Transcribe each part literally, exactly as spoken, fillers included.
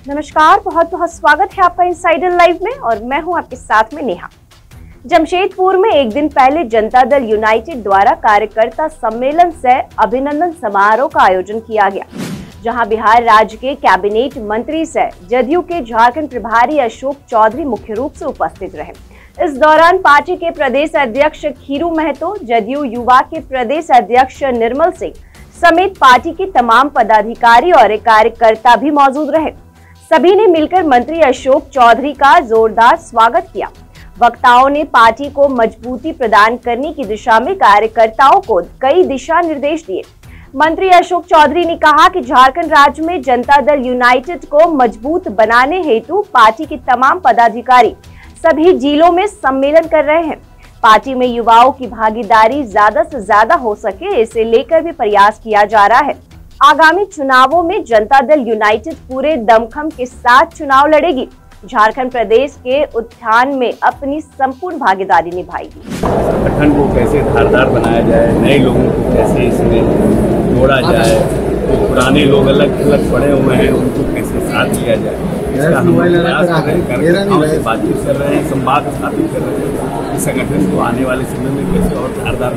नमस्कार, बहुत बहुत स्वागत है आपका इनसाइडर लाइव में और मैं हूं आपके साथ में नेहा। जमशेदपुर में एक दिन पहले जनता दल यूनाइटेड द्वारा कार्यकर्ता सम्मेलन सह अभिनंदन समारोह का आयोजन किया गया, जहां बिहार राज्य के कैबिनेट मंत्री सह जदयू के झारखंड प्रभारी अशोक चौधरी मुख्य रूप से उपस्थित रहे। इस दौरान पार्टी के प्रदेश अध्यक्ष खीरू महतो, जदयू युवा के प्रदेश अध्यक्ष निर्मल सिंह समेत पार्टी के तमाम पदाधिकारी और कार्यकर्ता भी मौजूद रहे। सभी ने मिलकर मंत्री अशोक चौधरी का जोरदार स्वागत किया। वक्ताओं ने पार्टी को मजबूती प्रदान करने की दिशा में कार्यकर्ताओं को कई दिशा निर्देश दिए। मंत्री अशोक चौधरी ने कहा कि झारखंड राज्य में जनता दल यूनाइटेड को मजबूत बनाने हेतु पार्टी के तमाम पदाधिकारी सभी जिलों में सम्मेलन कर रहे हैं। पार्टी में युवाओं की भागीदारी ज्यादा से ज्यादा हो सके, इसे लेकर भी प्रयास किया जा रहा है। आगामी चुनावों में जनता दल यूनाइटेड पूरे दमखम के साथ चुनाव लड़ेगी। झारखंड प्रदेश के उत्थान में अपनी संपूर्ण भागीदारी निभाएगी। संगठन को कैसे धारदार बनाया जाए, नए लोगों को कैसे इसमें जोड़ा जाए, तो पुराने लोग अलग अलग पड़े हुए हैं उनको कैसे साथ लिया जाए, इसका हम प्रयास कर रहे हैं। कार्यकर्ताओं से बातचीत कर रहे हैं, संवाद स्थापित कर रहे हैं। इस संगठन को आने वाले समय में कैसे और धारदार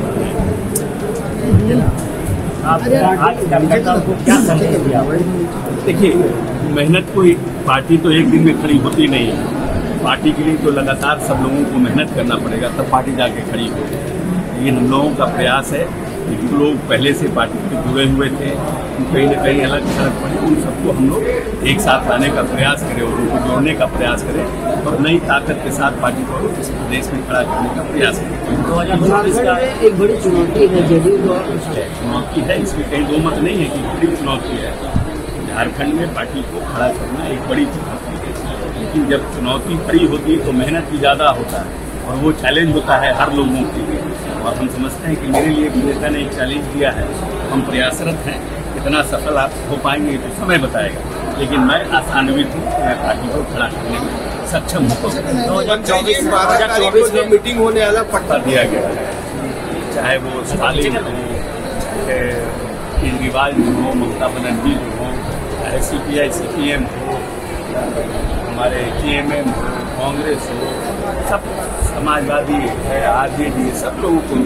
बनाए। आप आज कार्यकर्ताओं को क्या समझेंगे? देखिए, मेहनत कोई पार्टी तो एक दिन में खड़ी होती नहीं है। पार्टी के लिए तो लगातार सब लोगों को मेहनत करना पड़ेगा, तब पार्टी जाके खड़ी हो। लेकिन हम लोगों का प्रयास है कि जो लोग पहले से पार्टी से जुड़े हुए थे, कहीं न कहीं अलग थलग पड़े, उन सबको हम लोग एक साथ लाने का प्रयास करें और उनको जोड़ने का प्रयास करें और नई ताकत के साथ पार्टी को इस प्रदेश में खड़ा करने का प्रयास करें। इसका एक बड़ी चुनौती है, जदयू चुनौती है, इसमें कहीं दो मत नहीं है कि बड़ी चुनौती है। झारखंड में पार्टी को खड़ा करना एक बड़ी चुनौती है, लेकिन जब चुनौती खड़ी होती है तो मेहनत भी ज़्यादा होता है और वो चैलेंज होता है हर लोगों के लिए। और हम समझते हैं कि मेरे लिए भी नेता ने एक चैलेंज दिया है, हम प्रयासरत हैं। कितना सफल आप हो पाएंगे तो समय बताएगा, लेकिन मैं आशान्वित हूँ कि मैं पार्टी को खड़ा करने में सक्षम हूँ। दो हजार चौबीस में मीटिंग होने वाला पट्टा दिया गया है, चाहे वो स्टालिन हो, केजरीवाल जी हो, ममता बनर्जी जी हो, चाहे C P I C P M हो, हमारे जे एम एम हो, कांग्रेस हो, सब समाजवादी है, आर जे डी, सब लोगों को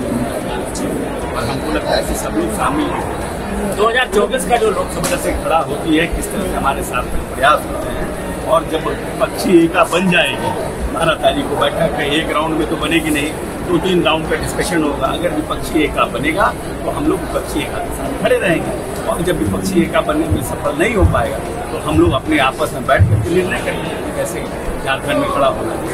और हमको लगता है कि सब लोग शामिल हैं। दो हजार चौबीस का जो लोकसभा से खड़ा होती है, किस तरह से हमारे साथ में प्रयास होते हैं और जब विपक्षी एका बन जाएगी, बारह तारीख को बैठक है, एक राउंड में तो बनेगी नहीं, दो तीन राउंड का डिस्कशन होगा। अगर विपक्षी एका बनेगा तो हम लोग विपक्षी एका के साथ खड़े रहेंगे और जब विपक्षी एका बनने में सफल नहीं हो पाएगा तो हम लोग अपने आपस में बैठ कर निर्णय करेंगे कैसे झारखंड में खड़ा होना है।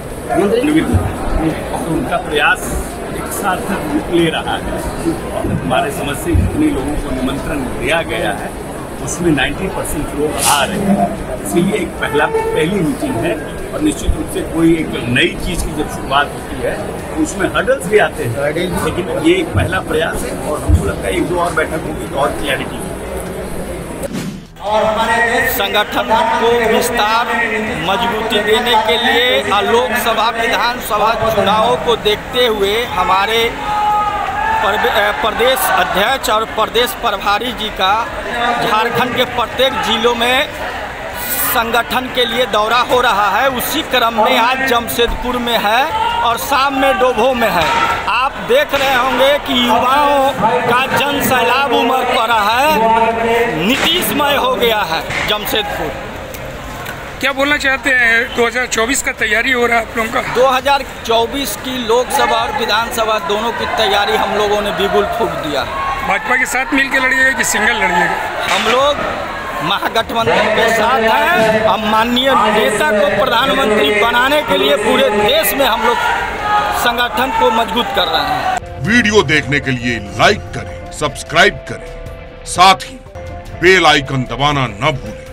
तो उनका प्रयास एक सार्थक रूप ले रहा है और हमारे समझ से जितने लोगों को निमंत्रण दिया गया है उसमें नब्बे परसेंट लोग आ रहे हैं। इसीलिए एक पहला पहली मीटिंग है और निश्चित रूप से कोई एक नई चीज़ की जब शुरुआत होती है तो उसमें हर्डल्स भी आते हैं, लेकिन ये एक पहला प्रयास है और हमको लगता है एक दो और बैठक होगी तो और क्लैरिटी होगी। संगठन को विस्तार मजबूती देने के लिए लोकसभा विधानसभा चुनावों को देखते हुए हमारे प्रदेश अध्यक्ष और प्रदेश प्रभारी जी का झारखंड के प्रत्येक जिलों में संगठन के लिए दौरा हो रहा है। उसी क्रम में आज जमशेदपुर में है और शाम में डोभो में है। आप देख रहे होंगे कि युवाओं का जन सैलाब उमड़ पड़ा है, नीतीशमय हो गया है जमशेदपुर। क्या बोलना चाहते हैं? दो हजार चौबीस का तैयारी हो रहा है आप लोगों का? दो हजार चौबीस की लोकसभा और विधानसभा दोनों की तैयारी हम लोगों ने बिगुल फूंक दिया। भाजपा के साथ मिल के लड़िएगा कि सिंगल लड़िएगा? हम लोग महागठबंधन के साथ हैं। हम माननीय नेता को प्रधानमंत्री बनाने के लिए पूरे देश में हम लोग संगठन को मजबूत कर रहे हैं। वीडियो देखने के लिए लाइक करें, सब्सक्राइब करें, साथ ही बेल आइकन दबाना न भूलें।